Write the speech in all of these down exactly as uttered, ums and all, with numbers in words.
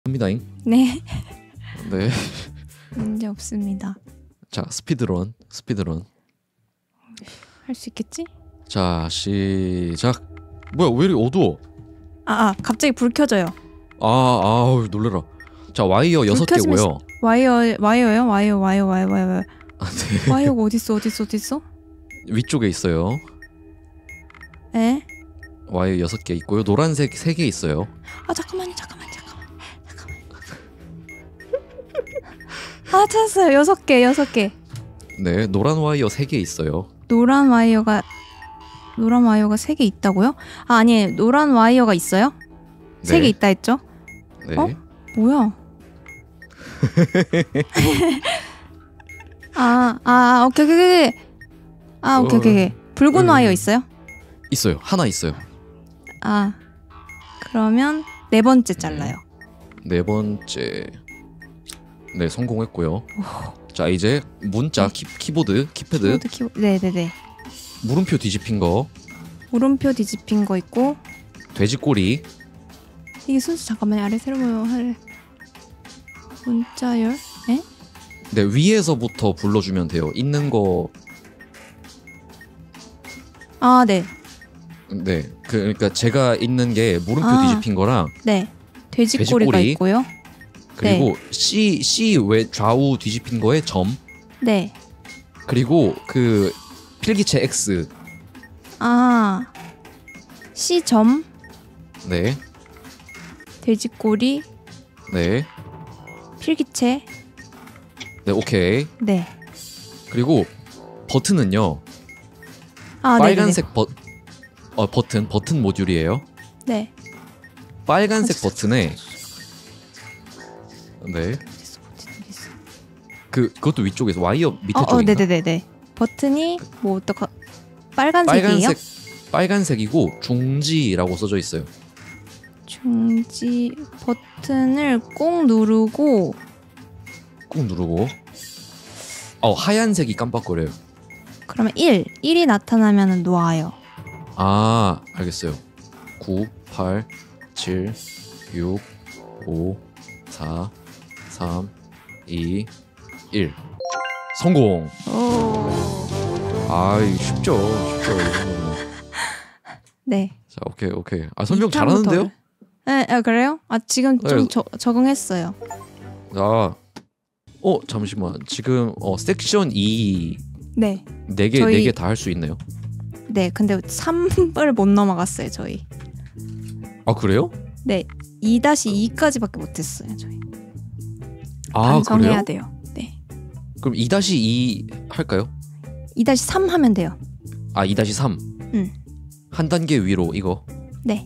합니다잉. 네. 네. 문제 없습니다. 자, 스피드런, 스피드런. 할 수 있겠지? 자, 시작. 뭐야, 왜 이렇게 어두워? 아, 아 갑자기 불 켜져요. 아, 아우 놀래라. 자, 와이어 여섯 개고요. 와이어, 와이어요? 와이어, 와이어, 와이어, 와이어. 아, 네. 와이어가 어딨어, 어딨어, 어딨어? 위쪽에 있어요. 에? 와이어 여섯 개 있고요. 노란색 세 개 있어요. 아, 잠깐만요, 잠깐만, 잠깐만, 잠깐만. 아, 찾았어요. 여섯 개, 여섯 개. 네, 노란 와이어 세 개 있어요. 노란 와이어가 노란 와이어가 세 개 있다고요? 아, 아니, 노란 와이어가 있어요? 세 개 네. 있다 했죠? 네. 어? 뭐야? 아, 아, 오케이, 오케이, 오케이. 아, 오케이, 오케이, 오케이. 붉은 음. 와이어 있어요? 있어요. 하나 있어요. 아, 그러면 네 번째 잘라요. 네 번째. 네, 성공했고요. 자, 이제 문자, 네. 키, 키보드, 키패드. 키보드, 키보드. 네네네. 물음표 뒤집힌 거. 물음표 뒤집힌 거 있고. 돼지꼬리. 이게 순서 잠깐만요. 아래 세로 모여 할 문자열? 에? 네, 위에서부터 불러주면 돼요. 있는 거. 아, 네. 네, 그, 그러니까 제가 있는 게 물음표 아. 뒤집힌 거랑 네. 돼지꼬리가 돼지꼬리. 있고요. 그리고 C C 외 좌우 뒤집힌 거에 점. 네. 그리고 그 필기체 X. 아, C점, 네, 돼지꼬리, 네, 필기체. 네, 오케이. 네. 그리고 버튼은요. 아, 빨간색 버, 어, 버튼, 버튼 모듈이에요. 네. 빨간색 아, 버튼에 네, 어딨어, 어딨어. 그 그것도 위쪽에서 와이어 밑에 어, 어, 쪽인가? 네네네네. 버튼이 뭐 어떡하? 빨간색이에요? 빨간색 빨간색이고 중지라고 써져 있어요. 중지 버튼을 꼭 누르고. 꾹 누르고. 어, 하얀색이 깜빡거려요. 그러면 일, 일이 나타나면 놓아요. 아, 알겠어요. 구, 팔, 칠, 육, 오, 사, 삼, 이, 일. 성공. 오. 아이, 쉽죠. 쉽죠. 이 정도면. 네. 자, 오케이, 오케이. 아, 설명 이 탄부터. 잘하는데요? 네, 아, 그래요? 아, 지금 좀 네. 저, 적응했어요. 아, 어, 잠시만. 지금 어, 섹션 이 네. 네 개, 저희- 네 개 다 할 수 있나요? 네, 근데 삼을 못 넘어갔어요, 저희. 아, 그래요? 네, 이 다시 이까지밖에 못했어요, 저희. 아, 반성해야 그래요? 돼요. 네, 그럼 이 다시 이 할까요? 이 다시 삼 하면 돼요. 아, 이 다시 삼. 응. 한 단계 위로 이거. 네.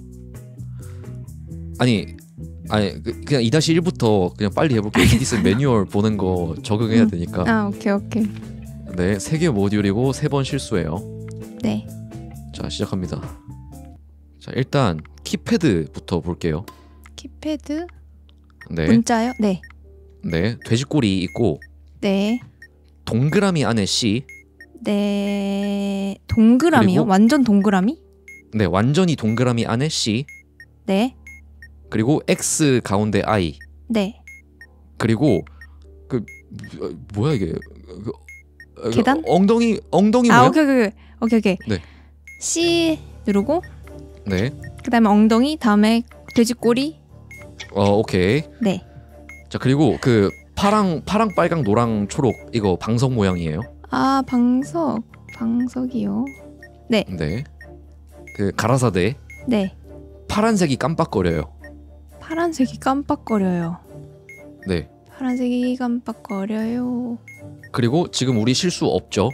아니, 아니 그- 그냥 이 다시 일부터 그냥 빨리 해볼게요. 에이티디스 매뉴얼 보는 거 적응해야 음. 되니까. 아, 오케이, 오케이. 네, 세 개 모듈이고 세 번 실수예요. 네. 자, 시작합니다. 자, 일단 키패드부터 볼게요. 키패드 네, 문자요? 네, 네, 돼지꼬리 있고 네, 동그라미 안에 C. 네. 동그라미요? 그리고- 완전 동그라미? 네, 완전히 동그라미 안에 C. 네, 그리고 X 가운데 I. 네. 그리고 그 뭐- 뭐야 이게? 그, 어, 계단? 엉덩이 엉덩이 아, 뭐야? 오케이, 오케이, 오케이, 오케이. 네. C 누르고 네, 그다음에 엉덩이, 다음에 돼지꼬리. 어, 오케이. 네. 자, 그리고 그 파랑 파랑 빨강 노랑 초록 이거 방석 모양이에요. 아, 방석, 방석이요. 네. 그 가라사대 네. 파란색이 깜빡거려요. 파란색이 깜빡거려요. 네. 파란색이 깜빡거려요. 그리고 지금 우리 실수 없죠?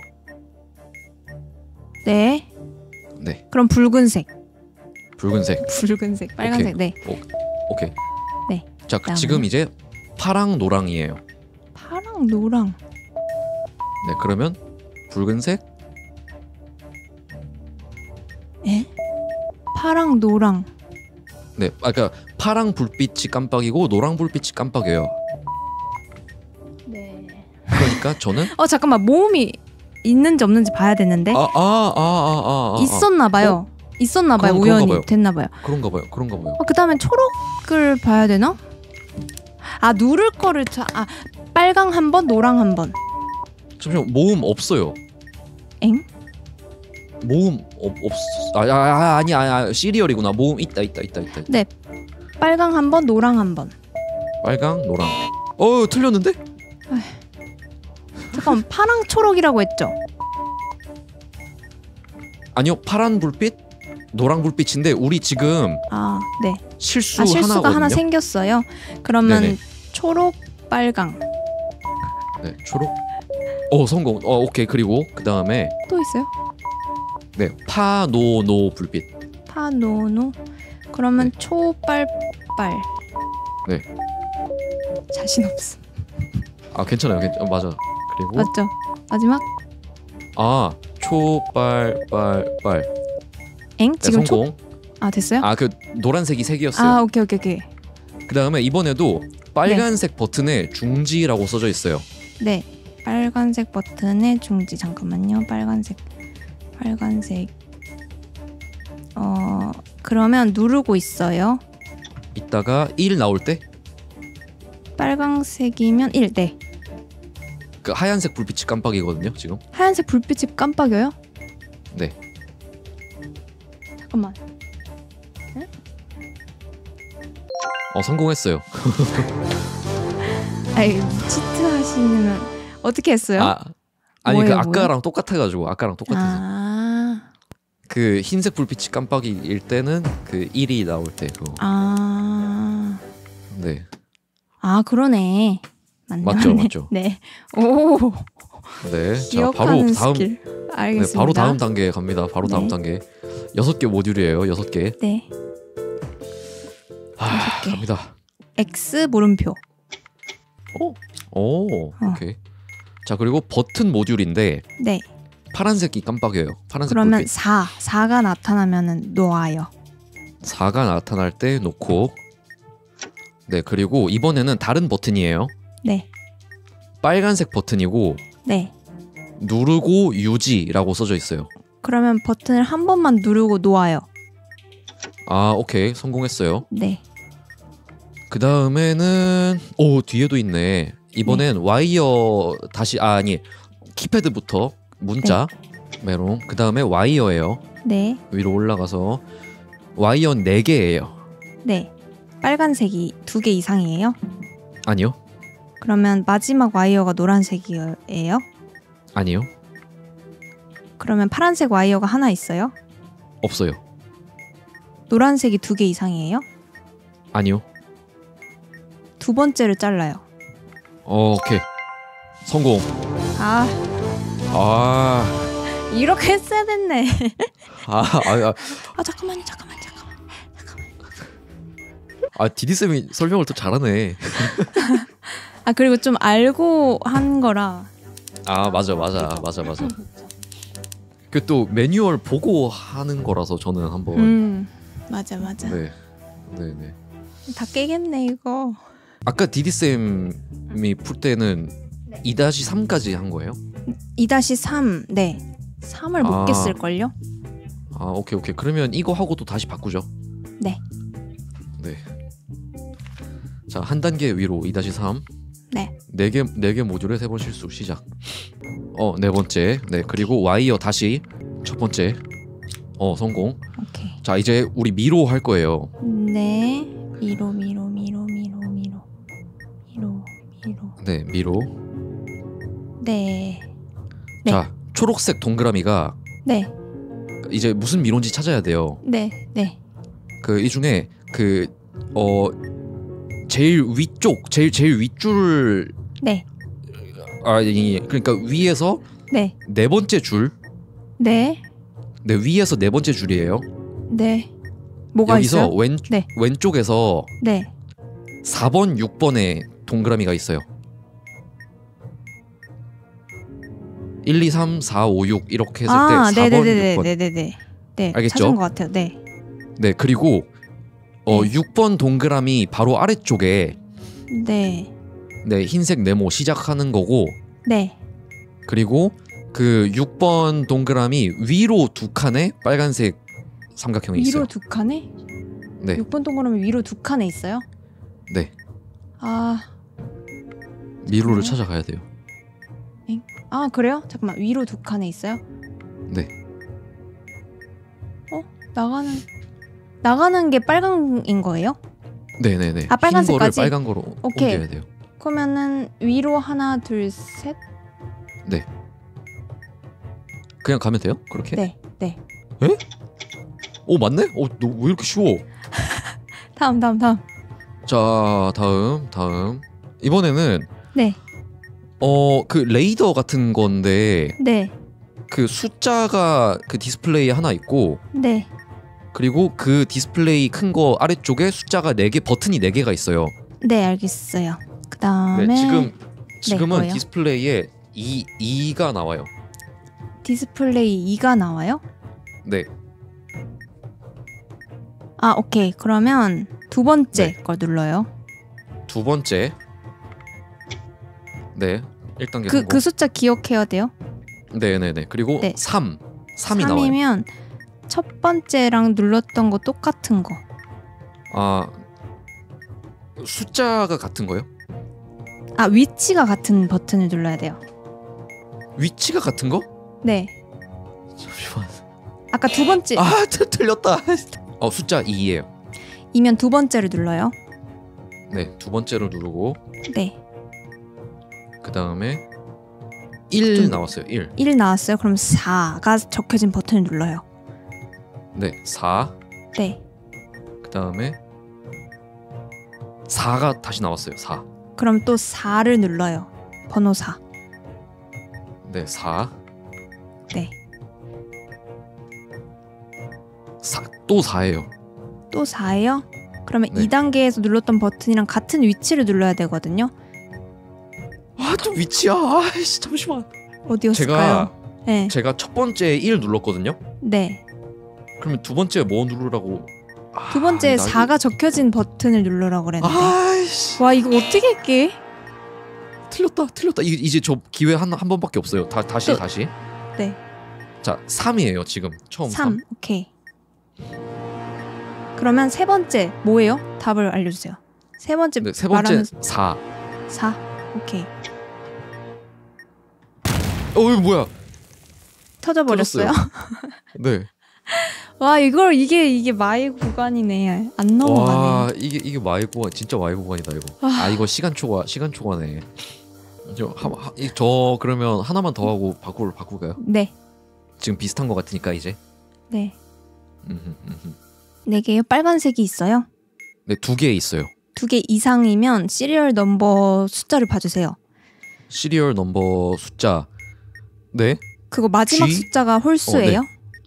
네. 네. 그럼 붉은색, 붉은색. 붉은색, 빨간색. 네. 오케이. 네. 자, 그 그다음에? 지금 이제 파랑 노랑이에요. 파랑, 노랑. 네. 그러면 붉은색. 에? 파랑, 노랑. 네. 아, 그러니까 파랑 불빛이 깜빡이고 노랑 불빛이 깜빡여요. 네. 그러니까 저는 어, 잠깐만. 모음이 있는지 없는지 봐야 되는데. 아, 아, 아, 아, 아, 아, 아. 있었나 봐요. 있었나 봐요. 그럼- 우연히 그런가 봐요. 됐나 봐요. 그런가 봐요. 그런가 봐요. 어, 그다음에 초록을 봐야 되나? 아 누를 거를 자, 아 빨강 한 번, 노랑 한 번. 잠시만 모음 없어요. 엥? 모음 없 없. 아, 아, 아 아니 아니 시리얼이구나. 모음 있다 있다 있다 있다. 네. 빨강 한 번, 노랑 한 번. 빨강, 노랑. 어 틀렸는데? 잠깐 파랑 초록이라고 했죠? 아니요 파란 불빛, 노랑 불빛인데 우리 지금 아 네. 실수 아 실수가 하나거든요. 하나 생겼어요. 그러면 네네. 초록, 빨강 네 초록. 어 성공. 어 오케이. 그리고 그 다음에 또 있어요? 네 파노노 불빛. 파노노. 그러면 네. 초빨빨. 네. 자신 없음. 아 괜찮아요. 괜찮. 어, 맞아. 그리고 맞죠? 마지막. 아 초빨빨빨. 엥? 네, 지금 초? 성공. 아 됐어요? 아 그 노란색이 색이었어요. 아 오케이 오케이 오케이. 그 다음에 이번에도 빨간색 버튼에 중지라고 써져 있어요. 네. 빨간색 버튼의 중지. 잠깐만요. 빨간색. 빨간색. 어 그러면 누르고 있어요. 이따가 일 나올 때 그 빨간색이면 일. 네. 하얀색 불빛이 깜빡이거든요. 지금. 하얀색 불빛이 깜빡여요? 네. 잠깐만. 어 성공했어요. 아이 치트 하시면 어떻게 했어요? 아 아니 뭐예요, 그 아까랑 똑같아가지고 아까랑 똑같아서 아, 그 흰색 불빛이 깜빡이일 때는 그 일이 나올 때 그거. 아, 네. 아 그러네. 맞네, 맞죠, 맞네. 맞죠. 네. 오, 네. 자 기억하는 바로 다음. 스킬. 네, 알겠습니다. 바로 다음 단계 갑니다. 바로 다음 네. 단계. 여섯 개 모듈이에요. 여섯 개. 네. 아 여섯 개. 갑니다. X 물음표. 오, 오, 오케이. 자 그리고 버튼 모듈인데 네. 파란색이 깜빡여요. 파란색 그러면 불빛. 사, 사가 나타나면은 놓아요. 사가 나타날 때 놓고. 네 그리고 이번에는 다른 버튼이에요. 네. 빨간색 버튼이고 네. 누르고 유지라고 써져 있어요. 그러면 버튼을 한 번만 누르고 놓아요. 아 오케이 성공했어요. 네. 그 다음에는 오 뒤에도 있네. 이번엔 와이어 다시 아 아니 키패드부터 문자 메롱. 그 다음에 와이어예요. 네. 위로 올라가서 와이어 네 개예요. 네. 빨간색이 두 개 이상이에요? 아니요. 그러면 마지막 와이어가 노란색이에요? 아니요. 그러면 파란색 와이어가 하나 있어요? 없어요. 노란색이 두 개 이상이에요? 아니요. 두 번째를 잘라요. 어, 오케이 성공. 아 아, 이렇게 했어야 됐네. 아, 아, 아, 아 잠깐만요 잠깐만 잠깐만 잠깐만. 아 디디 쌤이 설명을 또 잘하네. 아 그리고 좀 알고 한 거라. 아 맞아 맞아 맞아 맞아. 그 또 매뉴얼 보고 하는 거라서 저는 한번. 음 맞아 맞아. 네, 네, 네. 다 깨겠네 이거. 아까 디디 쌤이 풀 때는 네. 이 삼까지 한 거예요? 이 삼. 네. 삼을 못 아. 깼을걸요? 아 오케이 오케이. 그러면 이거 하고도 다시 바꾸죠. 네. 네. 자 한 단계 위로 이 삼. 네. 네 개 네 개 모듈의 세 번 실수 시작. 어 네 번째. 네 그리고 와이어 다시 첫 번째. 어 성공. 오케이. 자 이제 우리 미로 할 거예요. 네. 미로 미로 미로 미로 미로 미로 미로. 네 미로. 네. 네. 자 초록색 동그라미가 네. 이제 무슨 미로인지 찾아야 돼요. 네. 네. 그 이 중에 그 어 제일 위쪽 제일 제일 윗줄 네. 아니 그러니까 위에서 네. 네 번째 줄. 네. 네 위에서 네 번째 줄이에요. 네. 뭐가 여기서 있어요? 왼 네. 왼쪽에서 네. 사 번 육 번에 동그라미가 있어요. 일, 이, 삼, 사, 오, 육 이렇게 했을 아, 때 사 번, 네네네네. 육 번. 네네네. 네. 알겠죠? 찾은 것 같아요. 네. 네 그리고 어 네. 육 번 동그라미 바로 아래쪽에 네. 네 흰색 네모 시작하는 거고 네. 그리고 그 육 번 동그라미 위로 두 칸에 빨간색 삼각형이 위로 있어요. 두 칸에? 네. 육 번 동그라미 위로 두 칸에 있어요? 네. 아, 미로를 네. 찾아가야 돼요. 아 그래요? 잠깐만 위로 두 칸에 있어요? 네. 어? 나가는 나가는 게 빨강인 거예요? 네네네. 아, 흰 거를 빨간색까지? 빨간 거로 오케이. 옮겨야 돼요. 그러면은 위로 하나 둘 셋? 네. 그냥 가면 돼요? 그렇게? 네, 네. 오 맞네? 어, 너 왜 이렇게 쉬워? 다음 다음 다음. 자 다음 다음 이번에는 네, 어 그 레이더 같은 건데 네, 그 숫자가 그 디스플레이에 하나 있고 네, 그리고 그 디스플레이 큰 거 아래쪽에 숫자가 네 개 버튼이 네 개가 있어요. 네 알겠어요. 그 다음에 네, 지금 지금은 뭐예요? 디스플레이에 이, 이가 나와요. 디스플레이 이가 나와요? 네. 아 오케이. 그러면 두 번째 네. 걸 눌러요. 두 번째. 네. 일 단계 그, 성공. 그 숫자 기억해야 돼요. 네네네. 그리고 네. 삼. 삼이 나와요. 삼이면 첫 번째랑 눌렀던 거 똑같은 거. 아 숫자가 같은 거요? 아 위치가 같은 버튼을 눌러야 돼요. 위치가 같은 거? 네. 잠시만. 아까 두 번째 아 트- 틀렸다. 어 숫자 이예요. 이면 두 번째를 눌러요. 네. 두 번째로 누르고 네. 그 다음에 일 좀- 나왔어요. 일. 일 나왔어요. 그럼 사가 적혀진 버튼을 눌러요. 네. 사. 네. 그 다음에 사가 다시 나왔어요. 사. 그럼 또 사를 눌러요. 번호 사. 네. 사. 네. 사. 또 사예요. 또 사예요? 그러면 네. 이 단계에서 눌렀던 버튼이랑 같은 위치를 눌러야 되거든요. 아 또 위치야. 아이씨 잠시만. 어디였을까요? 제가 네. 제가 첫 번째 일 눌렀거든요. 네. 그러면 두 번째 뭐 누르라고? 아, 두 번째 나 이거- 사가 적혀진 버튼을 누르라고 그랬는데. 아이씨 와 이거 어떻게 할게? 틀렸다 틀렸다. 이, 이제 저 기회 한, 한 번밖에 없어요. 다, 다시 또- 다시. 네. 자 삼이에요 지금 처음 삼. 삼. 오케이. 그러면 세 번째 뭐예요? 답을 알려주세요. 세 번째 네, 세 번째 말하는 사. 사. 오케이. 어 이거 뭐야? 터져버렸어요. 네. 와 이걸 이게 이게 마의 구간이네. 안 넘어가네. 와 이게 이게 마이 구간 진짜 마이 구간이다 이거. 와. 아 이거 시간 초과 시간 초과네. 저, 하, 하, 이- 저 그러면 하나만 더 하고 바꿀 바꿀까요? 네. 지금 비슷한 거 같으니까 이제. 네. 음흠, 음흠. 네 개요. 빨간색이 있어요. 네, 두 개 있어요. 두 개 이상이면 시리얼 넘버 숫자를 봐주세요. 시리얼 넘버 숫자. 네. 그거 마지막 G? 숫자가 홀수예요?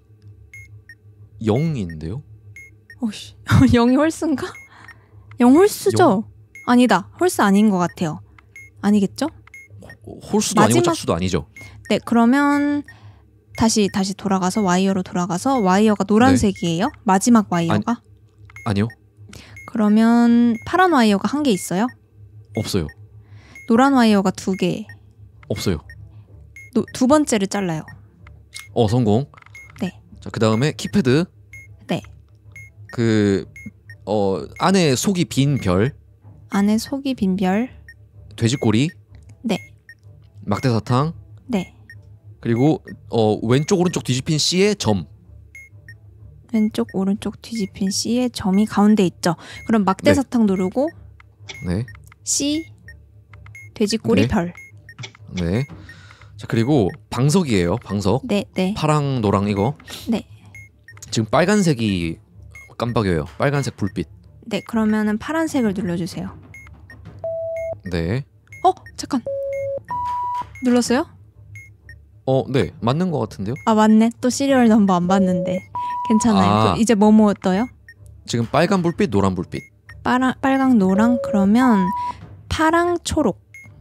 영인데요? 어씨, 영이 홀수인가? 영 홀수죠? 아니다, 홀수 아닌 것 같아요. 아니겠죠? 홀수도 아니고 마지막- 짝수도 아니죠. 네, 그러면 다시 다시 돌아가서 와이어로 돌아가서 와이어가 노란색이에요? 마지막 와이어가? 아니요. 그러면 파란 와이어가 한 개 있어요? 없어요. 노란 와이어가 두 개. 없어요. 노- 두 번째를 잘라요. 어, 성공. 네. 자, 그다음에 키패드. 네. 그 어, 안에 속이 빈 별, 안에 속이 빈 별. 돼지꼬리. 네. 막대사탕. 네. 그리고 어, 왼쪽 오른쪽 뒤집힌 C의 점. 왼쪽 오른쪽 뒤집힌 C의 점이 가운데 있죠. 그럼 막대사탕 누르고 네. C 돼지꼬리 네. 별. 네. 자, 그리고 방석이에요. 방석. 네, 네. 파랑 노랑 이거. 네. 지금 빨간색이 깜빡여요. 빨간색 불빛. 네, 그러면은 파란색을 눌러주세요. 네. 어, 잠깐. 눌렀어요? 어, 네. 맞는 것 같은데요? 아, 맞네. 또 시리얼 넘버 안 봤는데. 괜찮아요. 아. 그 이제 뭐뭐 떠요? 지금 빨간 불빛, 노란 불빛. 빨아, 빨강, 노랑. 그러면 파랑, 초록.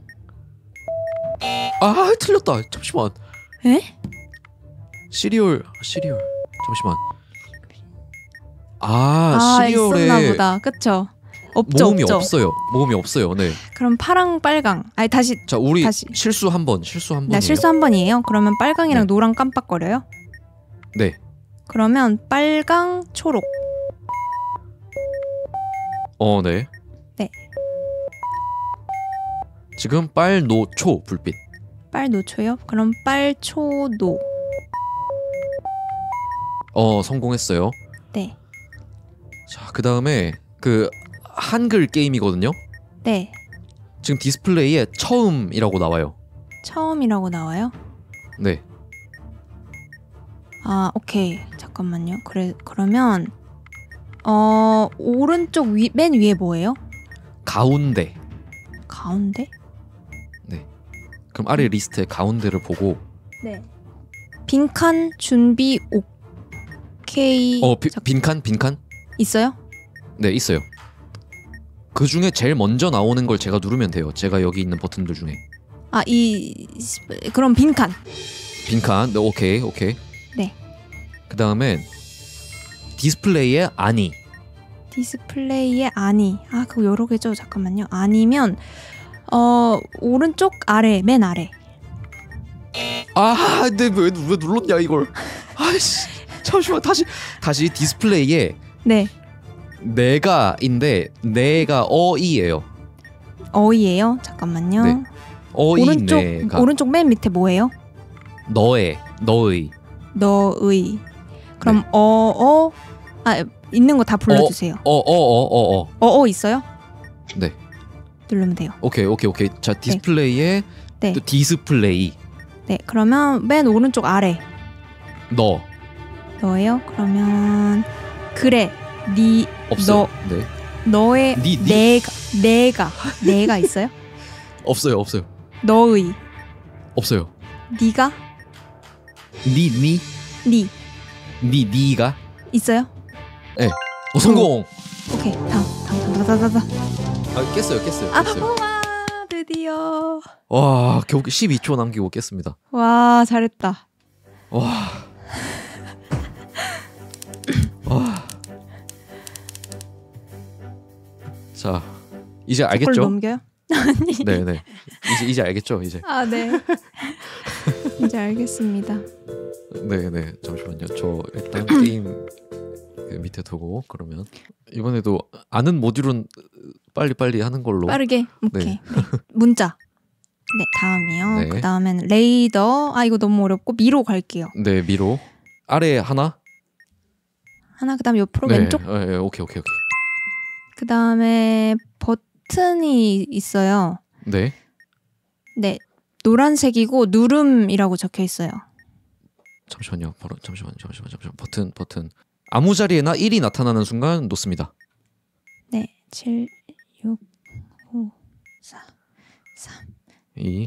아, 틀렸다. 잠시만. 에? 시리얼, 시리얼. 잠시만. 아, 아, 있었나 시리얼에 보다. 그쵸? 없죠, 모음이 없죠. 없어요. 모음이 없어요. 네. 그럼 파랑, 빨강. 아니, 다시. 자, 우리 다시. 실수 한 번. 실수 한 나 번이에요. 실수 한 번이에요. 그러면 빨강이랑 네. 노랑 깜빡거려요? 네. 그러면 빨강, 초록. 어, 네. 지금 빨노초 불빛. 빨노초요? 그럼 빨초노. 어 성공했어요. 네. 자 그다음에 그 한글 게임이거든요. 네. 지금 디스플레이에 처음이라고 나와요. 처음이라고 나와요? 네. 아 오케이 잠깐만요. 그래 그러면 어 오른쪽 위, 맨 위에 뭐예요? 가운데. 가운데? 네. 그럼 아래 리스트의 가운데를 보고 네. 빈칸 준비 오케이. 어 비, 잠- 빈칸 빈칸? 있어요? 네 있어요. 그 중에 제일 먼저 나오는 걸 제가 누르면 돼요. 제가 여기 있는 버튼들 중에 아 이 그럼 빈칸. 빈칸. 네 오케이 오케이. 네. 그 다음엔 디스플레이에 아니. 디스플레이에 아니. 아 그거 여러 개죠. 잠깐만요. 아니면 어 오른쪽 아래 맨 아래. 아, 근데 왜, 왜 눌렀냐 이걸? 아이씨, 잠시만 다시 다시 디스플레이에 네. 내가인데 내가 어이예요. 어이예요. 잠깐만요. 네. 어이 오른쪽 내가 오른쪽 맨 밑에 뭐예요? 너의 너의 너의. 그럼 네. 어어 아 있는 거 다 불러주세요. 어어어어 어. 어어 있어요? 네. 누르면 돼요. 오케이 오케이 오케이. 자 디스플레이에 네. 또 디스플레이 네. 그러면 맨 오른쪽 아래 너 너예요? 그러면 그래 니 없어요. 네. 너의 니, 니. 내가 내가 내가 있어요? 없어요 없어요 너의 없어요. 니가 니니 니 니 니가 있어요? 어, 성공. 오케이 다음 다음 다음 다음 다음 다음. 아 깼어요 깼어요 아 깼어요. 우와 드디어 와 겨우 십이 초 남기고 깼습니다. 와 잘했다. 와. 와. 자 이제 그걸 알겠죠? 넘겨요? 아니. 네네. 이제 이제 알겠죠? 이제. 아 네. 이제 알겠습니다. 네네. 잠시만요. 저 일단 게임 그 밑에 두고 그러면 이번에도 아는 모듈은 빨리 빨리 하는 걸로. 빠르게 오케이. 네. 네. 문자. 네 다음이요. 네. 그 다음엔 레이더. 아 이거 너무 어렵고 미로 갈게요. 네 미로 아래 하나. 하나 그 다음 옆으로 네. 왼쪽. 네, 네, 오케이 오케이 오케이. 그 다음에 버튼이 있어요. 네. 네 노란색이고 누름이라고 적혀 있어요. 잠시만요. 바로 잠시만 잠시만 잠시만 버튼 버튼 아무 자리에나 일이 나타나는 순간 놓습니다. 네 칠, 육, 오, 사, 삼 이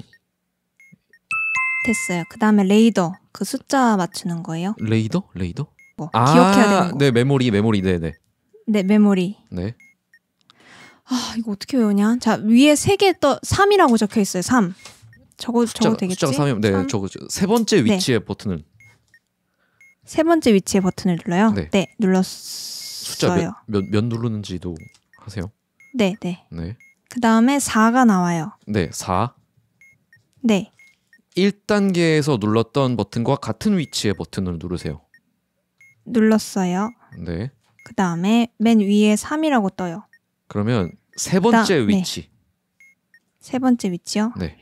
됐어요. 그 다음에 레이더 그 숫자 맞추는 거예요. 레이더 레이더. 뭐 아, 기억해야 되는 거. 네 메모리 메모리 네네 네 메모리. 네. 아 이거 어떻게 외우냐? 자 위에 세 개 떠 삼이라고 적혀 있어요. 삼. 저거 숫자 저거 되겠지? 숫자가 삼이면 네 삼. 저거 세 번째 네. 위치의 버튼은 세 번째 위치에 버튼을 눌러요. 네. 네, 눌렀어요. 숫자 몇, 몇, 몇 누르는지도 하세요. 네, 네. 네. 그 다음에 사가 나와요. 네, 사. 네, 일 단계에서 눌렀던 버튼과 같은 위치의 버튼을 누르세요. 눌렀어요. 네. 그 다음에 맨 위에 삼이라고 떠요. 그러면 세 번째 그다음- 네. 위치. 세 번째 위치요. 네.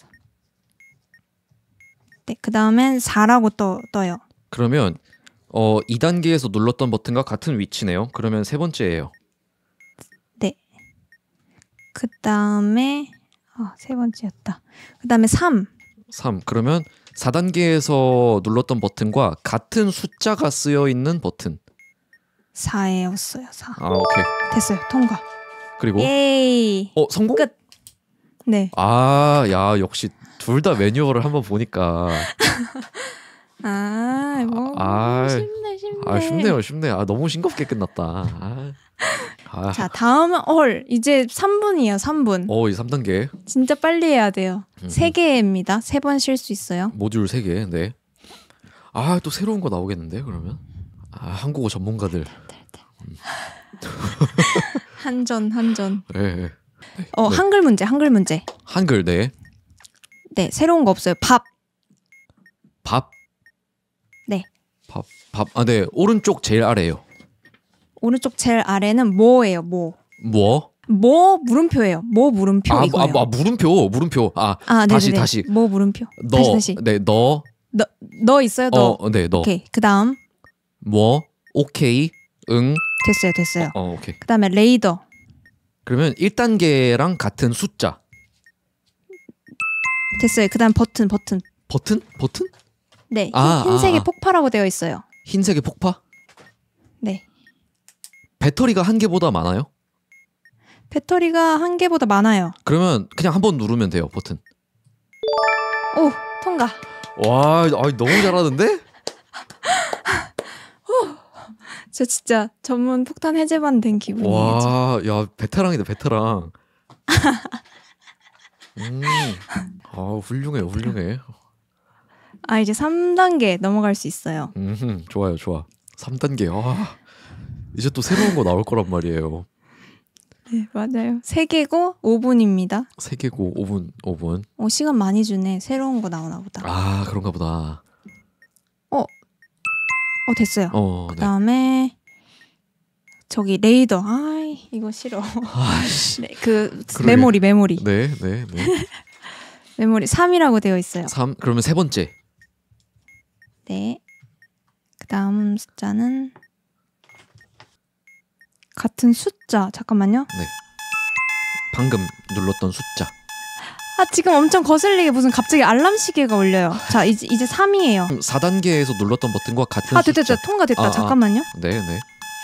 네, 그 다음엔 사라고 떠, 떠요. 그러면 어, 이 단계에서 눌렀던 버튼과 같은 위치네요. 그러면 세 번째예요. 그 다음에 아, 세 번째였다. 그 다음에 삼. 삼. 그러면 사 단계에서 눌렀던 버튼과 같은 숫자가 쓰여 있는 버튼. 사였어요. 사. 아, 오케이. 됐어요. 통과. 그리고 예이. 어, 성공? 끝. 네. 아, 야, 역시 둘 다 매뉴얼을 한번 보니까 아, 뭐 아, 쉽네, 쉽네. 아, 쉽네요, 쉽네. 아, 너무 싱겁게 끝났다. 아, 아. 자, 다음은 헐. 이제 삼 분이에요. 삼 분. 어, 이제 삼 단계 진짜 빨리 해야 돼요. 음. 세 개입니다. 세 번 쉴 수 있어요. 모듈 세 개. 네. 아, 또 새로운 거 나오겠는데 그러면? 아, 한국어 전문가들. 한전, 한전. 예. 네. 어, 네. 한글 문제, 한글 문제. 한글 네. 네, 새로운 거 없어요. 밥. 밥. 네. 밥. 밥. 아, 네. 오른쪽 제일 아래요. 오른쪽 제일 아래는 뭐예요? 뭐. 뭐? 뭐 물음표예요. 뭐 물음표 아, 이거예요. 아, 아 물음표 물음표. 아, 아, 다시 네네네. 다시. 뭐 물음표. 너, 다시 다시. 네, 너, 너, 너 있어요? 너. 어, 네, 너. 오케이. 그다음 뭐, 오케이, 응, 됐어요. 됐어요. 어, 오케이. 그다음에 레이더. 그러면 일 단계랑 같은 숫자. 됐어요. 그다음 버튼 버튼. 버튼? 버튼? 네. 아, 흰, 흰색에 아, 아. 폭파라고 되어 있어요. 흰색의 폭파? 네. 배터리가 한 개보다 많아요? 배터리가 한 개보다 많아요. 그러면 그냥 한 번 누르면 돼요, 버튼. 오, 통과. 와, 아, 너무 잘하는데? 저 진짜 전문 폭탄 해제반 된 기분이에요. 와, 야, 베테랑이다, 베테랑. 음, 아, 훌륭해, 훌륭해. 아, 이제 삼 단계 넘어갈 수 있어요. 음, 좋아요, 좋아. 삼 단계. 아, 이제 또 새로운 거 나올 거란 말이에요. 네, 맞아요. 세 개고 오 분입니다. 세 개고 오 분, 오 분. 오, 시간 많이 주네. 새로운 거 나오나 보다. 아, 그런가 보다. 어, 됐어요. 어, 네. 그다음에 저기 레이더. 아이, 이거 싫어. 아이씨. 네, 그 그러게. 메모리 메모리. 네, 네, 네. 메모리 삼이라고 되어 있어요. 삼, 그러면 세 번째. 네. 그다음 숫자는 같은 숫자. 잠깐만요. 방금 눌렀던 숫자. 아, 지금 엄청 거슬리게 무슨 갑자기 알람 시계가 울려요. 자, 이제 이제 삼이에요. 그럼 사 단계에서 눌렀던 버튼과 같은 아, 됐다, 숫자. 됐다. 통과됐다. 아, 아. 잠깐만요. 네, 네.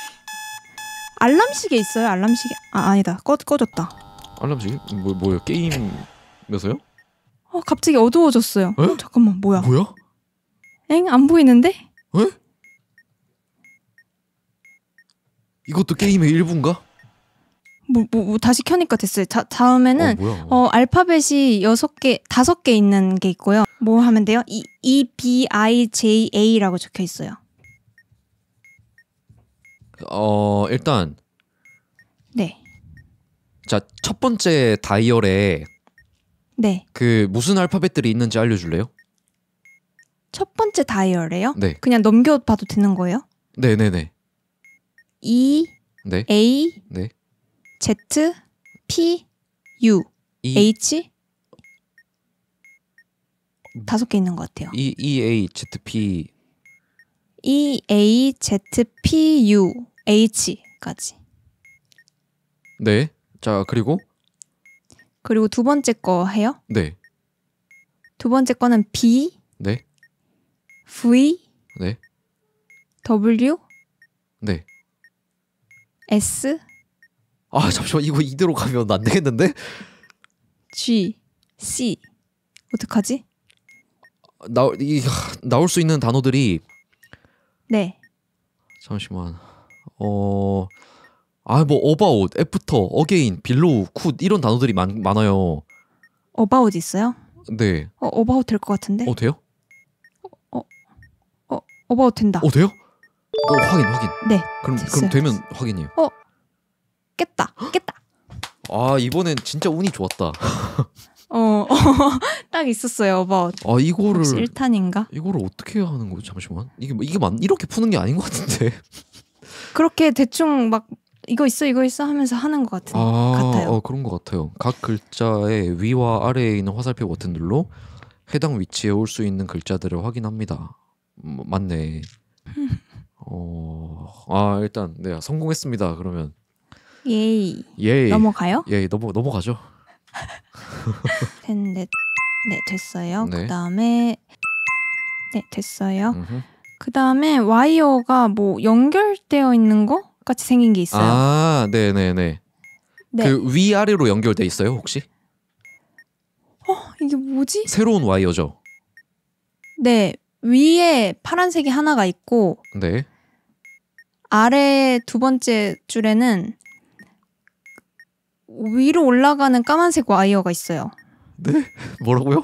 알람 시계 있어요? 알람 시계. 아, 아니다. 꺼 꺼졌다. 알람식? 뭐 뭐요? 게임에서요? 어, 갑자기 어두워졌어요. 에? 어, 잠깐만. 뭐야? 뭐야? 엥? 안 보이는데? 에? 이것도 게임의 일부인가? 뭐, 뭐, 뭐 다시 켜니까 됐어요. 자, 다음에는 어, 뭐야? 어, 알파벳이 여섯 개, 다섯 개 있는 게 있고요. 뭐 하면 돼요? E, E B I J A라고 적혀 있어요. 어, 일단 네. 자, 첫 번째 다이얼에 네. 그 무슨 알파벳들이 있는지 알려 줄래요? 첫 번째 다이얼이에요? 네. 그냥 넘겨봐도 되는 거예요? 네, 네, 네. E, 네. A, 네. Z, P, U, E H 다섯 개 있는 것 같아요. E E A Z P E, A, Z, P, U, H까지. 네. 자, 그리고 그리고 두 번째 거 해요? 네. 두 번째 거는 B, 네. V, 네. W, 네. S, 아, 잠시만. 이거 이대로 가면 안 되겠는데? G, C. 어떡하지? 나 이, 나올 수 있는 단어들이 네. 잠시만. 어. 아, 뭐 about, 애프터, 어게인, 빌로우, 굿 이런 단어들이 많, 많아요. 어바웃 있어요? 네. 어, 어바웃 될 것 같은데? 어, 돼요? 어, 어바웃 된다. 어, 돼요? 어, 확인, 확인. 네. 그럼 됐어요. 그럼 되면 확인이에요. 깼다. 깼다. 아, 이번엔 진짜 운이 좋았다. 어, 어, 딱 있었어요. 어바웃. 아, 이거를 혹시 일 탄인가? 이거를 어떻게 해야 하는 거지? 잠시만. 이게 뭐- 이게 만 이렇게 푸는 게 아닌 것 같은데. 그렇게 대충 막 이거 있어 이거 있어 하면서 하는 것 같은 아, 같아요. 어, 그런 것 같아요. 각 글자의 위와 아래에 있는 화살표 버튼들로 해당 위치에 올 수 있는 글자들을 확인합니다. 음, 맞네. 어, 아, 일단 네, 성공했습니다. 그러면 예이. 예, 넘어가요? 예, 넘어 넘어가죠. 됐네. 네, 됐어요. 네. 그다음에 네, 됐어요. 음흠. 그다음에 와이어가 뭐 연결되어 있는 거 같이 생긴 게 있어요. 아, 네, 네, 네. 네. 그 위아래로 연결돼 있어요, 혹시? 어, 이게 뭐지? 새로운 와이어죠. 네. 위에 파란색이 하나가 있고 네. 아래 두 번째 줄에는 위로 올라가는 까만색 와이어가 있어요. 네? 뭐라고요?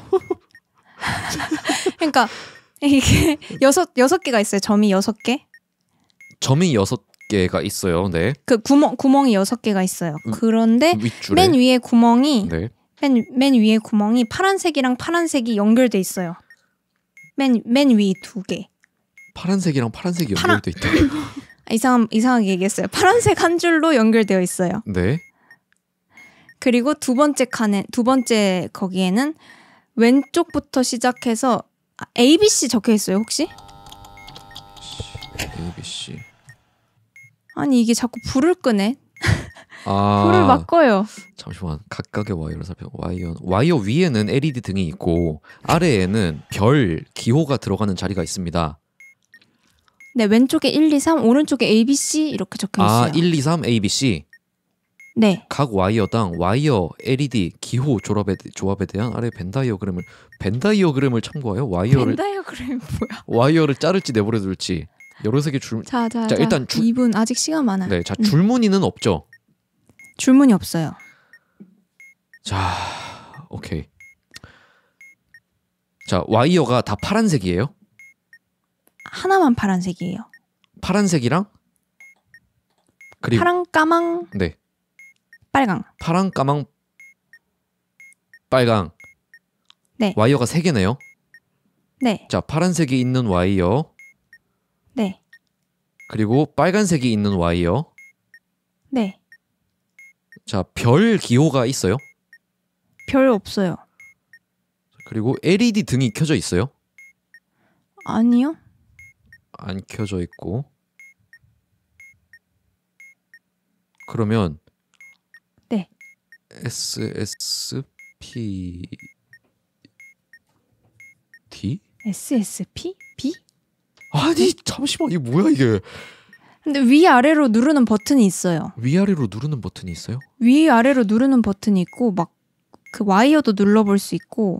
그러니까 이게 여섯 여섯 개가 있어요. 점이 여섯 개. 점이 여섯 개가 있어요. 네. 그 구멍 구멍이 여섯 개가 있어요. 음, 그런데 윗줄에. 맨 위에 구멍이 네. 맨, 맨 위에 구멍이 파란색이랑 파란색이 연결돼 있어요. 맨 맨 위 두 개. 파란색이랑 파란색이 파란- 연결돼 있다. 아, 이상 이상하게 얘기했어요. 파란색 한 줄로 연결되어 있어요. 네. 그리고 두 번째 칸에 두 번째 거기에는 왼쪽부터 시작해서 아, 에이비씨 적혀 있어요 혹시? 에이비씨. 아니 이게 자꾸 불을 끄네. 아, 불을 막 꺼요. 잠시만. 각각의 와이어를 살펴. 와이어 와이어 위에는 엘이디 등이 있고 아래에는 별 기호가 들어가는 자리가 있습니다. 네 왼쪽에 일, 이, 삼, 오른쪽에 에이비씨 이렇게 적혀 있어요. 아, 일, 이, 삼, 에이비씨. 네. 각 와이어당 와이어 엘이디 기호 조합에, 조합에 대한 아래 벤 다이어그램을 벤 다이어그램을 참고하여 와이어를 벤다이어그램이 뭐야? 와이어를 자를지 내버려둘지 여러 색의 줄. 자, 자, 자, 자. 일단 줄- 이 분 아직 시간 많아요. 네, 자 음. 줄무늬는 없죠. 줄무늬 없어요. 자, 오케이. 자, 와이어가 다 파란색이에요. 하나만 파란색이에요. 파란색이랑 그리고 파랑, 까망, 네, 빨강. 파랑, 까망, 빨강. 네. 와이어가 세 개네요. 네. 자, 파란색이 있는 와이어 네. 그리고 빨간색이 있는 와이어. 네. 자, 별 기호가 있어요. 별 없어요. 그리고 엘이디 등이 켜져 있어요. 아니요. 안 켜져 있고. 그러면 네. 에스에스피 D? 에스에스피? B? 아니 잠시만 이게 뭐야 이게. 근데 위아래로 누르는 버튼이 있어요. 위아래로 누르는 버튼이 있어요? 위아래로 누르는 버튼이 있고 막 그 와이어도 눌러볼 수 있고.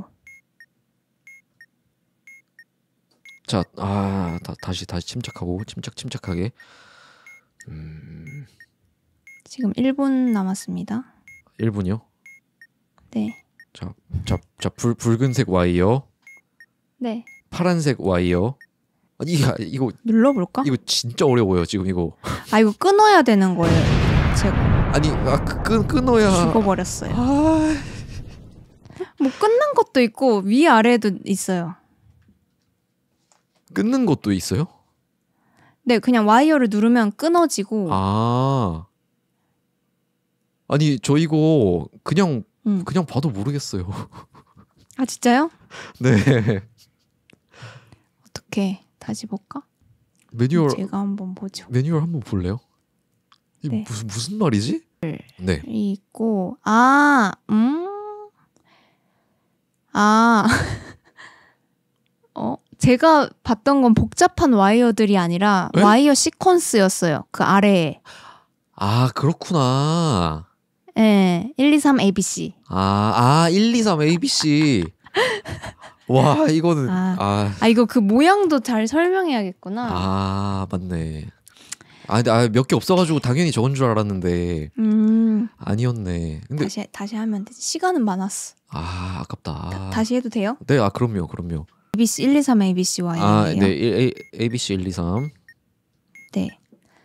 자, 아, 다, 다시 다시 침착하고 침착 침착하게. 음, 지금 일 분 남았습니다. 일 분이요? 네. 자, 자, 자, 불, 붉은색 와이어, 네. 파란색 와이어. 아니 이거 이거 눌러볼까? 이거 진짜 어려워요 지금 이거. 아 이거 끊어야 되는 거예요. 제가 아니 아, 끄, 끄, 끊어야. 죽어버렸어요. 아, 뭐 끊는 것도 있고 위아래도 있어요. 끊는 것도 있어요? 네, 그냥 와이어를 누르면 끊어지고. 아, 아니 저 이거 그냥 음. 그냥 봐도 모르겠어요. 아 진짜요? 네. 어떻게 다시 볼까? 매뉴얼 제가 한번 보죠. 매뉴얼 한번 볼래요? 이 네. 무슨 무슨 말이지? 네. 있고 아, 음, 아, 어, 제가 봤던 건 복잡한 와이어들이 아니라 에? 와이어 시퀀스였어요. 그 아래에. 아 그렇구나. 예, 일, 이, 삼, 에이비씨. 아, 아 일, 이, 삼, 에이비씨. 와 이거는 아. 아, 아 이거 그 모양도 잘 설명해야겠구나. 아 맞네. 아 근데 아, 몇 개 없어가지고 당연히 저건 줄 알았는데 음, 아니었네. 근데 다시 다시 하면 되지. 시간은 많았어. 아 아깝다. 아. 다시 해도 돼요? 네, 아 그럼요, 그럼요. 에이비씨 일, 이, 삼 에이비씨 와이어예요. 아, 네, A, 에이비씨 일, 이, 삼. 네.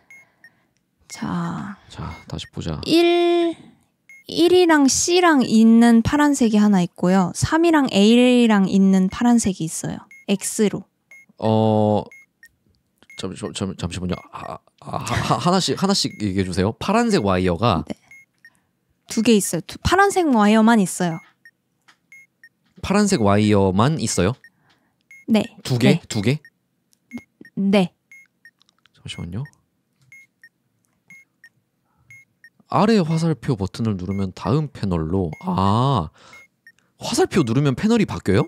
자, 자, 다시 보자. 일, 일이랑 C랑 있는 파란색이 하나 있고요. 삼이랑 A랑 있는 파란색이 있어요. X로. 어, 잠, 잠, 잠, 잠시만요. 아, 아, 하, 하나씩 하나씩 얘기해 주세요. 파란색 와이어가 네. 두 개 있어요. 두, 파란색 와이어만 있어요. 파란색 와이어만 있어요? 네. 두 개? 네. 두 개? 네. 잠시만요. 아래 화살표 버튼을 누르면 다음 패널로 아 화살표 누르면 패널이 바뀌어요?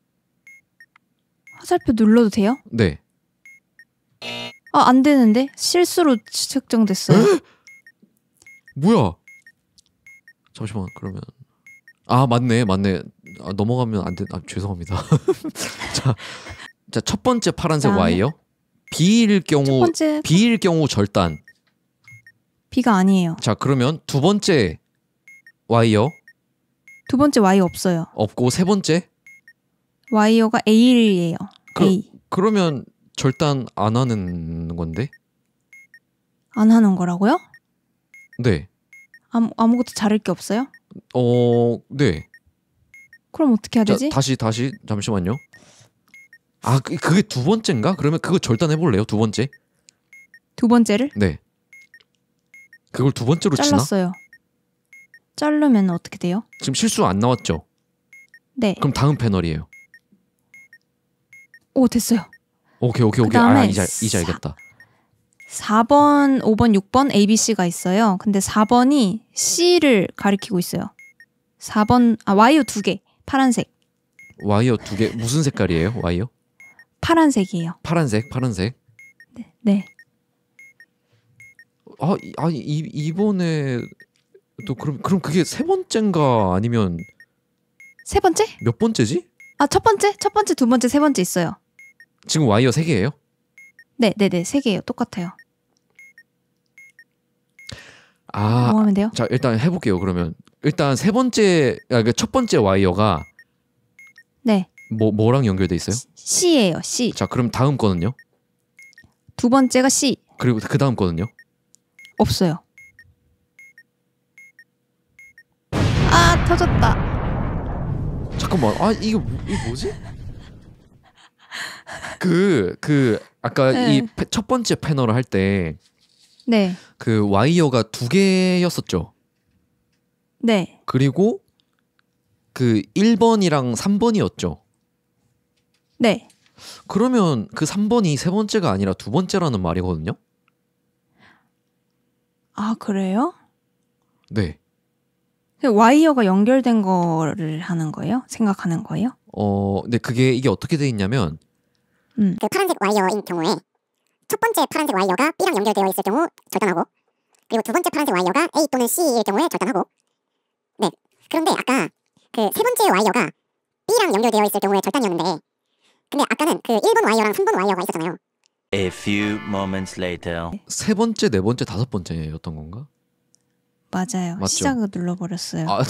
화살표 눌러도 돼요? 네. 아, 안 되는데? 실수로 측정됐어요. 뭐야? 잠시만 그러면 아 맞네 맞네 아, 넘어가면 안 돼. 아 죄송합니다. 자, 자 첫 번째 파란색 그다음에? 와이어 B일 첫 경우 번째 B일 경우 절단. B가 아니에요. 자 그러면 두 번째 와이어 두 번째 와이어 없어요. 없고 세 번째 와이어가 A이에요. 그- A. 그러면 절단 안 하는 건데? 안 하는 거라고요? 네. 아무, 아무것도 자를 게 없어요? 어, 네. 그럼 어떻게 해야 자, 되지? 다시 다시 잠시만요. 아, 그, 그게 두 번째인가? 그러면 그거 절단해 볼래요? 두 번째? 두 번째를 네. 그걸 두 번째로 치나? 잘랐어요. 자르면 어떻게 돼요? 지금 실수 안 나왔죠? 네. 그럼 다음 패널이에요. 오, 됐어요. 오케이 오케이 오케이. 그다음에 아 이제 이제 알겠다. 사 번, 오 번, 육 번 A, B, C가 있어요. 근데 사 번이 C를 가리키고 있어요. 사 번, 아, 와이어 두 개. 파란색. 와이어 두 개 무슨 색깔이에요? 와이어? 파란색이에요. 파란색, 파란색. 네. 네. 아, 이- 아 이, 이번에 또 그럼 그럼 그게 세 번째인가 아니면 세 번째? 몇 번째지? 아, 첫 번째? 첫 번째, 두 번째, 세 번째 있어요. 지금 와이어 세 개예요? 네, 네, 네. 세 개예요. 똑같아요. 아, 뭐 하면 돼요? 자 일단 해볼게요. 그러면 일단 세 번째, 아, 그 첫 번째 와이어가 네. 뭐 뭐랑 연결돼 있어요? C예요. C. 자 그럼 다음 거는요? 두 번째가 C. 그리고 그 다음 거는요? 없어요. 아, 터졌다. 잠깐만, 아 이게 뭐, 이게 뭐지? 그 그 아까 네. 이 첫 번째 패널을 할 때 네. 그 와이어가 두 개였었죠. 네. 그리고 그 일 번이랑 삼 번이었죠. 네. 그러면 그 삼 번이 세 번째가 아니라 두 번째라는 말이거든요. 아, 그래요? 네. 그 와이어가 연결된 거를 하는 거예요? 생각하는 거예요? 어, 근데 그게 이게 어떻게 돼 있냐면 음. 그 파란색 와이어인 경우에 첫 번째 파란색 와이어가 B랑 연결되어 있을 경우 절단하고, 그리고 두 번째 파란색 와이어가 A 또는 C일 경우에 절단하고. 네. 그런데 아까 그 세 번째 와이어가 B랑 연결되어 있을 경우에 절단이었는데, 근데 아까는 그 일 번 와이어랑 삼 번 와이어가 있었잖아요. A few moments later. 세 번째, 네 번째, 다섯 번째였던 건가? 맞아요. 맞죠? 시작을 눌러버렸어요. 아,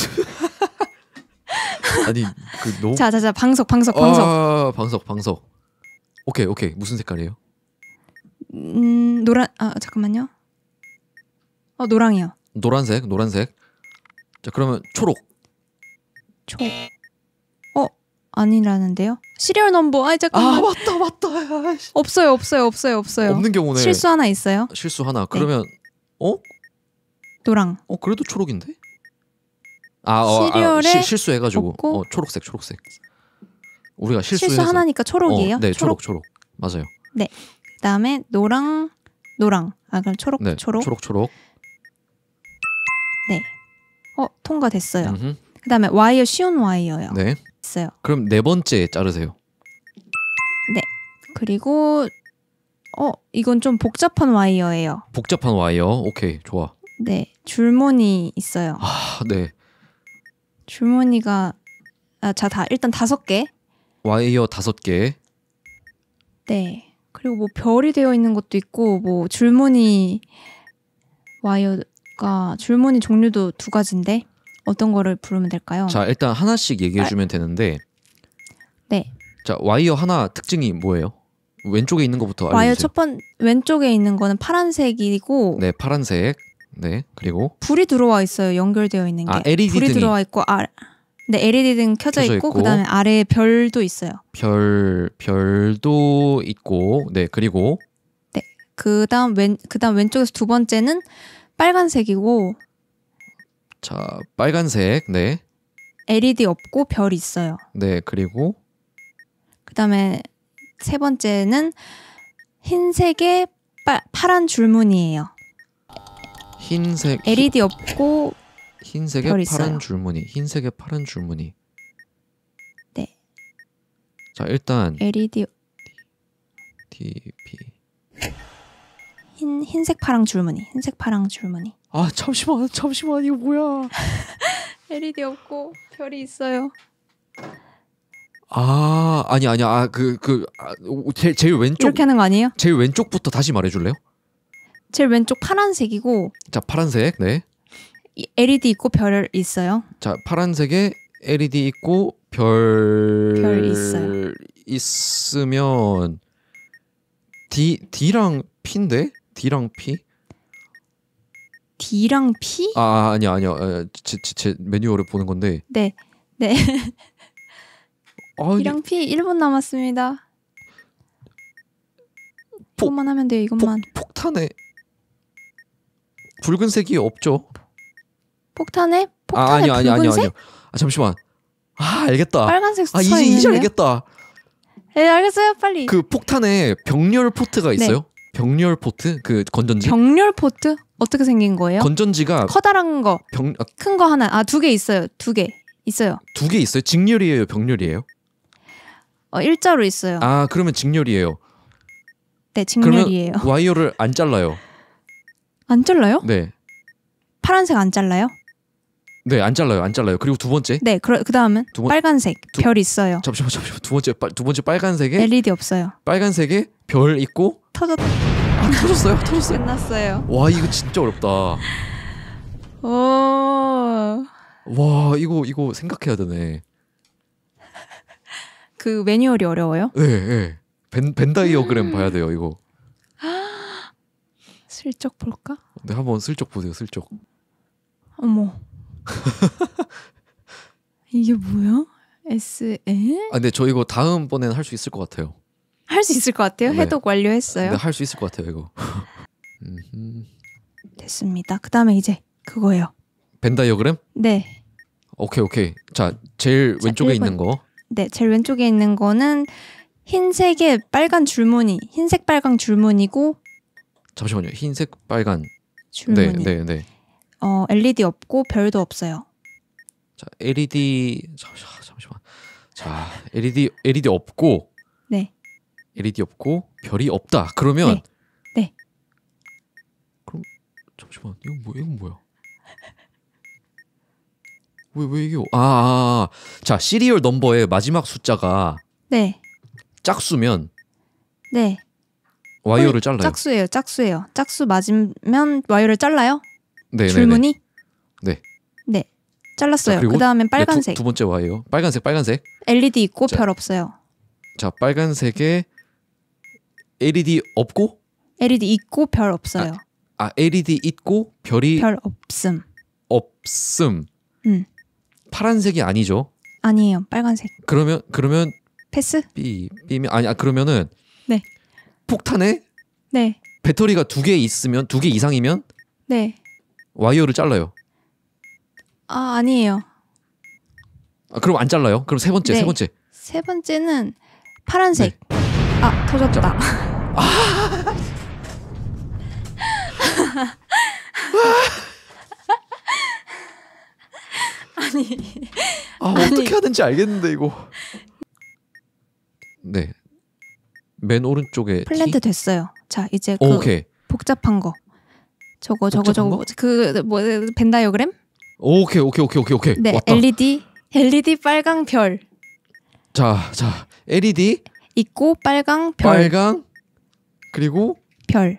아니 그 너무 자, 자, 자, 방석, 방석, 방석. 아, 방석, 방석. 오케이, 오케이. 무슨 색깔이에요? 음, 노란, 아, 잠깐만요. 어, 노랑이요. 노란색, 노란색. 자, 그러면 초록. 초. 어, 아니라는데요? 시리얼 넘버. 아, 잠깐만. 아, 맞다, 맞다. 야, 씨. 없어요, 없어요, 없어요, 없어요. 없는 경우네. 실수 하나 있어요. 실수 하나. 그러면 어? 노랑. 어, 그래도 초록인데? 아, 어, 아, 시리얼에 시, 실수해가지고 없고. 어, 초록색, 초록색. 우리가 실수 실수해서 하나니까 초록이에요? 어, 네, 초록, 초록. 맞아요. 그다음에 노랑, 노랑. 아, 그럼 초록, 네, 초록. 초록, 초록. 네. 어, 통과됐어요. 음흠. 그다음에 와이어 쉬운 와이어요. 네. 있어요. 그럼 네 번째 자르세요. 그리고 어, 이건 좀 복잡한 와이어예요. 복잡한 와이어. 오케이, 좋아. 네. 줄무늬 있어요. 아, 네. 줄무늬가 아, 자, 다 일단 다섯 개. 와이어 다섯 개. 네. 그리고 뭐 별이 되어 있는 것도 있고 뭐 줄무늬 와이어가 줄무늬 종류도 두 가지인데 어떤 거를 부르면 될까요? 자, 일단 하나씩 얘기해 주면 되는데. 네. 자, 와이어 하나 특징이 뭐예요? 왼쪽에 있는 것부터 알려주세요. 와이어 첫 번 왼쪽에 있는 거는 파란색이고 네, 파란색. 네, 그리고 불이 들어와 있어요. 연결되어 있는 게. 아, 엘이디 불이 등이 들어와 있고 아, 네, 엘이디 등 켜져, 켜져 있고, 있고. 그다음에 아래에 별도 있어요. 별 별도 있고, 네, 그리고 그다음 왼 그다음 왼쪽에서 두 번째는 빨간색이고 자, 빨간색. 네. 엘이디 없고 별이 있어요. 네, 그리고 그다음에 세 번째는 흰색의 빠, 파란 줄무늬예요. 흰색 엘이디 없고 흰색의 별 파란 있어요. 줄무늬. 흰색의 파란 줄무늬. 네. 자, 일단 엘이디 티피. 흰 흰색 파랑 줄무늬. 흰색 파랑 줄무늬. 아, 잠시만. 잠시만. 이거 뭐야? 엘이디 없고 별이 있어요. 아, 아니 아니야. 아, 그 그 아, 오, 제일, 제일 왼쪽 이렇게 하는 거 아니에요? 제일 왼쪽부터 다시 말해 줄래요? 제일 왼쪽 파란색이고 자, 파란색. 네. 이 엘이디 있고 별 있어요. 자, 파란색에 엘이디 있고 별, 별 있어요. 있으면 D D랑 P인데? D랑 P? D랑 P? 아, 아니야, 아니야. 어, 제, 제, 제 매뉴얼을 보는 건데. 네. 네. 아, 이게 D랑 P 일 분 남았습니다. 폭- 이것만 하면 돼요. 폭, 이것만. 폭탄에 붉은색이 없죠. 폭탄에 폭탄에 아 아니요 아니요 아니요 붉은색? 아니요. 아 잠시만. 아 알겠다. 빨간색 아 써 이제 있는데요? 이제 알겠다. 네, 알겠어요. 빨리. 그 폭탄에 병렬 포트가 있어요? 병렬 포트? 그 건전지? 병렬 포트 어떻게 생긴 거예요? 건전지가 커다란 거, 병 아, 큰 거 하나. 아, 두 개 있어요. 두 개 있어요. 두 개 있어요? 직렬이에요, 병렬이에요? 어, 일자로 있어요. 아 그러면 직렬이에요. 네, 그러면 직렬이에요. 와이어를 안 잘라요. 안 잘라요? 네, 파란색 안 잘라요? 네 안 잘라요, 안 잘라요. 그리고 두 번째, 네, 그, 그 다음은 두 번- 빨간색 두- 별 있어요. 잠시만 잠시만 두 번째 빨- 두 번째 빨간색에 엘이디 없어요. 빨간색에 별 있고 터졌, 아 터졌어요, 터졌어요. 끝났어요. 와 이거 진짜 어렵다. 오, 와 이거 이거 생각해야 되네. 그 매뉴얼이 어려워요? 네, 네. 벤 벤다이어그램 봐야 돼요 이거. 슬쩍 볼까? 네 한번 슬쩍 보세요, 슬쩍. 어머, 이게 뭐야? S 에? 아 근데 저 이거 다음 번에는 할 수 있을 것 같아요. 할 수 있을 것 같아요. 네. 해독 완료했어요. 네, 할 수 있을 것 같아요 이거. 음흠. 됐습니다. 그 다음에 이제 그거예요. 벤다이어그램? 네, 오케이 오케이. 자 제일 자, 왼쪽에 일 번. 있는 거. 네, 제일 왼쪽에 있는 거는 흰색의 빨간 줄무늬, 흰색 빨강 줄무늬고 잠시만요. 흰색 빨간. 줄무늬. 네, 네, 네. 어, 엘이디 없고 별도 없어요. 자 엘이디 잠시, 잠시만. 자 엘이디 엘이디 없고 네, 엘이디 없고 별이 없다. 그러면 네. 네. 그럼 잠시만. 이건 뭐 이건 뭐야? 왜 왜 이게 아, 아, 아. 자 시리얼 넘버의 마지막 숫자가 네, 짝수면 네. 와이어를 잘라요. 짝수예요, 짝수예요. 짝수 맞으면 와이어를 잘라요? 네, 네, 네. 줄무늬? 네. 네, 잘랐어요. 자, 그리고 그 다음엔 네, 빨간색. 두, 두 번째 와이어. 빨간색, 빨간색. 엘이디 있고 자. 별 없어요. 자, 빨간색에 엘이디 없고, 엘이디 있고 별 없어요. 아 엘이디 있고 별이 별 없음. 없음. 음. 파란색이 아니죠. 아니에요, 빨간색. 그러면 그러면 패스? B B면 아니 아 그러면은 네. 폭탄에 네, 배터리가 두 개 있으면 두 개 이상이면 네. 와이어를 잘라요. 아, 아니에요. 아, 그럼 안 잘라요? 그럼 세 번째, 네. 세 번째. 세 번째는 파란색. 네. 아, 터졌다. 아니, 아 어떻게 하는지 알겠는데 이거. 네. 맨 오른쪽에 플랜트 T? 됐어요. 자, 이제 그 오, 오케이. 복잡한 거. 저거 저거 복잡한 저거 거? 그뭐 벤다이어그램? 오케이, 오케이, 오케이, 오케이, 오케이. 네, 왔다. 엘이디 엘이디 빨강 별 자, 자, 엘이디 있고 빨강 별 빨강 그리고 별.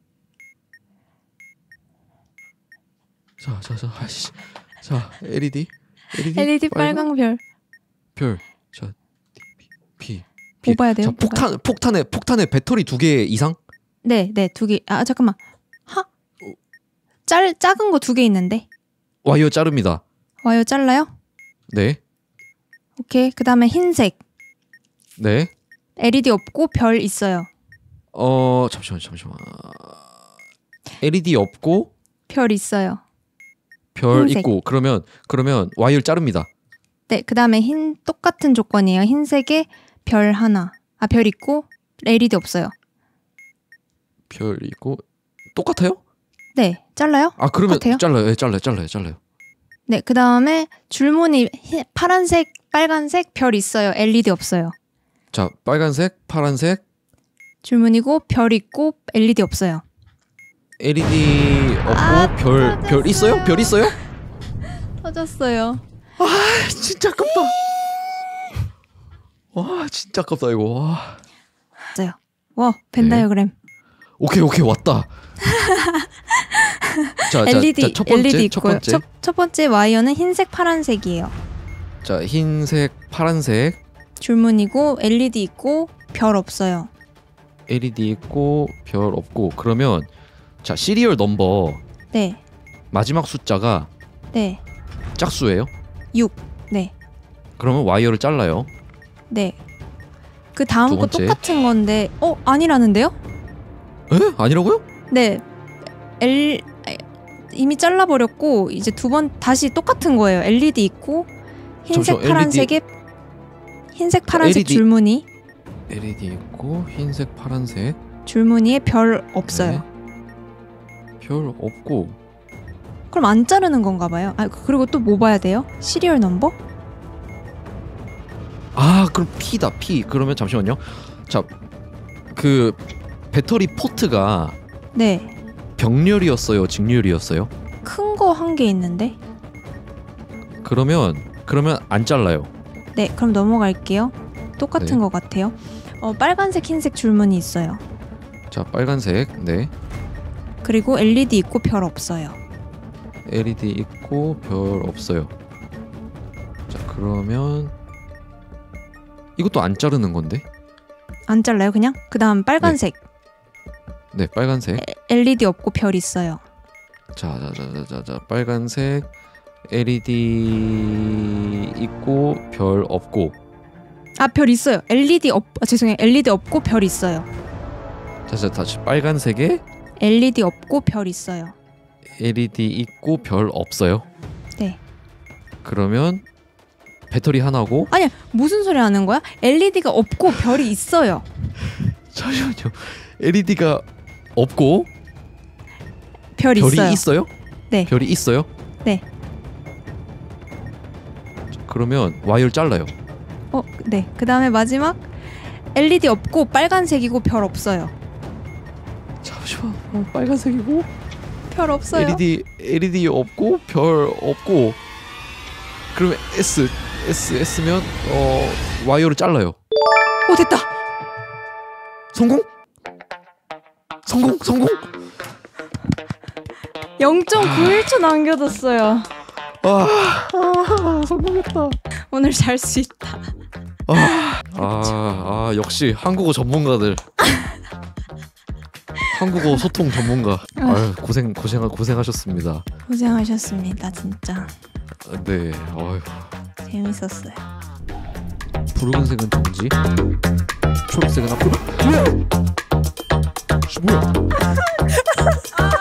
자, 자, 자, 아이씨. 자, 엘이디, 엘이디, 엘이디 빨강 별. 별. 자, B, B. 뭐 봐야 돼요? 자, 뭐 봐야 폭탄, 폭탄에 폭탄에 배터리 두 개 이상? 네, 네, 두 개. 아, 잠깐만. 하? 짤 작은 거 두 개 있는데. 와이어 자릅니다. 와요, 잘라요? 네, 오케이. 그다음에 흰색. 네. 엘이디 없고 별 있어요. 어, 잠시만, 잠시만. 엘이디 없고 별 있어요. 별 흰색. 있고 그러면 그러면 와이어를 자릅니다. 네, 그다음에 흰 똑같은 조건이에요. 흰색에 별 하나. 아, 별 있고 엘이디 없어요. 별 있고 똑같아요? 네, 잘라요? 아, 그러면 똑같아요? 잘라요. 예, 잘라요, 잘라요, 잘라요. 네, 그다음에 줄무늬 흰- 파란색, 빨간색 별 있어요. 엘이디 없어요. 자, 빨간색, 파란색, 줄무늬고 별 있고 엘이디 없어요. 엘이디 없고 아, 별, 별 있어요? 터졌어요. 별 있어요? 터졌어요. 아, 진짜 아깝다. 와, 진짜 아깝다 이거. 와. 맞아요. 와, 벤다이어그램. 오케이, 오케이, 왔다. 자, 자, 엘이디, 자, 첫 번째, 엘이디 첫 있고요. 번째. 첫, 첫 번째 와이어는 흰색, 파란색이에요. 자, 흰색, 파란색, 줄무늬고 엘이디 있고 별 없어요. 엘이디 있고 별 없고 그러면 자, 시리얼 넘버 네, 마지막 숫자가 네, 짝수예요? 육. 네, 그러면 와이어를 잘라요. 네. 그 다음 두 거 번째. 똑같은 건데, 어 아니라는데요? 에? 아니라고요? 네, 엘 이미 잘라버렸고 이제 두 번 다시 똑같은 거예요. 엘이디 있고 흰색 잠시만, 파란색에 흰색 파란색 엘이디 줄무늬 엘이디 있고 흰색 파란색 줄무늬에 별 없어요. 네. 별 없고 그럼 안 자르는 건가 봐요. 아 그리고 또 뭐 봐야 돼요? 시리얼 넘버? 아 그럼 P다 P. 그러면 잠시만요. 자 그 배터리 포트가 네. 병렬이었어요, 직렬이었어요? 큰 거 한 개 있는데. 그러면 그러면 안 잘라요. 네, 그럼 넘어갈게요. 똑같은 네. 것 같아요. 어, 빨간색, 흰색 줄무늬 있어요. 자 빨간색 네 그리고 엘이디 있고 별 없어요. 엘이디 있고 별 없어요. 자 그러면 이것도 안 자르는 건데? 안 잘라요, 그냥? 그 다음 빨간색. 네 빨간색. 엘이디 없고 별 있어요. 자자자자자 빨간색 엘이디 있고 별 없고. 아, 별 있어요. 엘이디 없 아, 죄송해요. 엘이디 없고 별 있어요. 자자 다시 빨간색에 엘이디 없고 별 있어요. 엘이디 있고 별 없어요. 네. 그러면 배터리 하나고. 아니야, 무슨 소리 하는 거야? 엘이디가 없고 별이 있어요. 잠시만요. 엘이디가 없고 별 별이 있어요. 있어요? 네. 별이 있어요? 네. 그러면 와이어를 잘라요. 어, 네. 그 다음에 마지막 엘이디 없고 빨간색이고 별 없어요. 잠시만. 어, 빨간색이고 별 없어요. 엘이디 엘이디 없고 별 없고. 그러면 S S S면 어 와이어를 잘라요. 오, 됐다. 성공? 성공? 성공? 영 점 구일 초 남겨뒀어요. 아, 아 성공했다. 오늘 잘 수 있다. 아, 아, 아 역시 한국어 전문가들. 한국어 소통 전문가. 아유, 고생 고생 고생하셨습니다. 고생하셨습니다, 진짜. 네. 어휴. 재밌었어요. 붉은색은 정지. 초록색은 앞으로. 뭐야? 뭐야?